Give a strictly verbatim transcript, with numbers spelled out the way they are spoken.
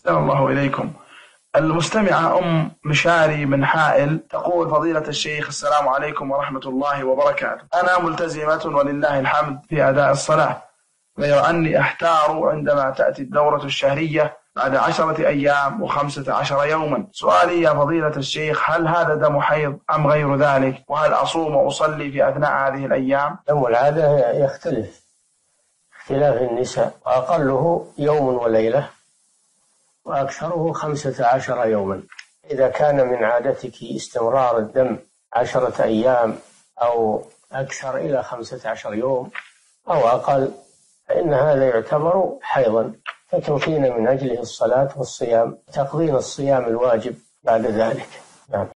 أحسن الله إليكم. المستمعة أم مشاري من حائل تقول: فضيلة الشيخ، السلام عليكم ورحمة الله وبركاته. أنا ملتزمة ولله الحمد في أداء الصلاة، غير أني أحتار عندما تأتي الدورة الشهرية بعد عشرة أيام وخمسة عشر يوما. سؤالي يا فضيلة الشيخ: هل هذا دم حيض أم غير ذلك؟ وهل أصوم وأصلي في أثناء هذه الأيام؟ دم العادة يختلف اختلاف النساء، وأقله يوم وليلة وأكثره خمسة عشر يوما. إذا كان من عادتك استمرار الدم عشرة أيام أو أكثر إلى خمسة عشر يوم أو أقل، فإن هذا يعتبر حيضا، فتوفين من أجله الصلاة والصيام، تقضين الصيام الواجب بعد ذلك. نعم.